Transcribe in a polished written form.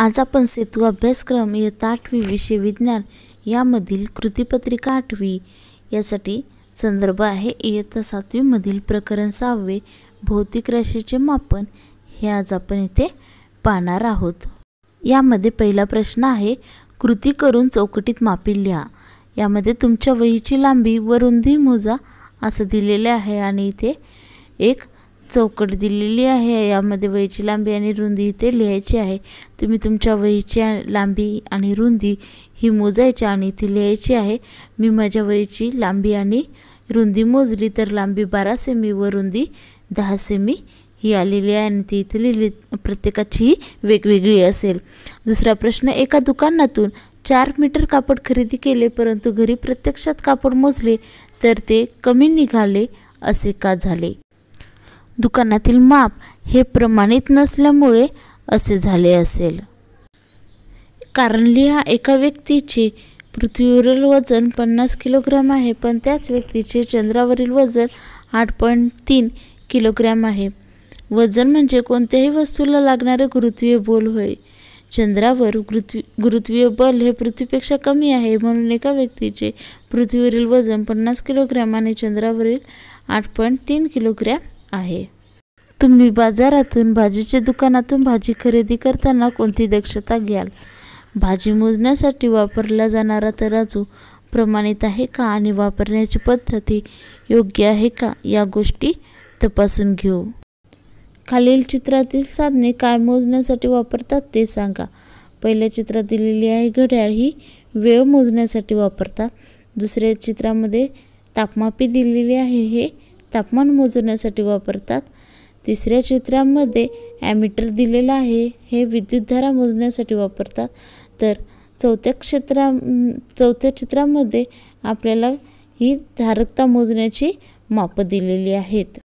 आज आपण सेतू अभ्यासक्रम इयत्ता 8वी विषय विज्ञान यामधील कृतीपत्रिका 8वी यासाठी संदर्भ आहे इयत्ता 7वी मधील प्रकरण 6वे भौतिक राशीचे मापन हे आज आपण इथे पाहणार आहोत। यामध्ये पहिला प्रश्न आहे कृती करून चौकटीत मापी लिहा। यामध्ये तुमच्या वहीची लांबी व रुंदी मोजा असं दिलेले आहे आणि इथे एक चौकट दिलेली आहे। यामध्ये वहीची लांबी आणि रुंदी इथे लिहायची आहे। तुम्ही तुमच्या वहीची लांबी आणि रुंदी ही मोजायची आणि इथे लिहायची आहे। मी माझ्या वहीची लांबी आणि रुंदी मोजली तर लांबी 12 सेमी व रुंदी 10 सेमी ही आलेली आहे आणि ती इथे लिहिली। प्रत्येकाची वेगवेगळी असेल। दुसरा प्रश्न, एका दुकानातून 4 मीटर कापड खरेदी केले परंतु घरी प्रत्यक्षात कापड मोजले तर ते कमी निघाले असे का झाले? दुकानातील माप हे प्रमाणित नसल्यामुळे असे झाले असेल। कारण लिहा, एका व्यक्तीचे पृथ्वीवरील वजन 50 किलोग्रॅम आहे पण त्याच व्यक्तीचे चंद्रावरील वजन 8.3 किलोग्रॅम आहे। वजन म्हणजे कोणत्याही वस्तूला लागणारे गुरुत्वीय बल होय। चंद्रावर गुरुत्वीय बल हे पृथ्वीपेक्षा कमी आहे म्हणून एका व्यक्तीचे पृथ्वीवरील वजन 50 किलोग्रॅम आणि चंद्रावरील 8.3 किलोग्रॅम आहे। तुम्ही बाजारातून भाजीच्या दुकानातून भाजी खरेदी करताना कोणती दक्षता घ्याल? भाजी मोजण्यासाठी वापरला जाणारा तराजू प्रमाणित आहे का आणि वापरण्याची पद्धती योग्य आहे का या गोष्टी तपासून घेऊ। खालील चित्रातील साधने काय मोजण्यासाठी वापरतात ते सांगा। पहिल्या चित्रात दिलेली आहे घड्याळ, ही वेळ मोजण्यासाठी वापरतात। दुसऱ्या चित्रामध्ये तापमापी दिलेली आहे, हे तापमान मोजण्यासाठी वापरतात। तिसऱ्या चित्रामध्ये ॲमीटर दिलेला आहे, हे विद्युतधारा मोजण्यासाठी वापरतात। तर चौथ्या चित्रामध्ये आपल्याला ही धारकता मोजण्याची माप दिलेली आहेत।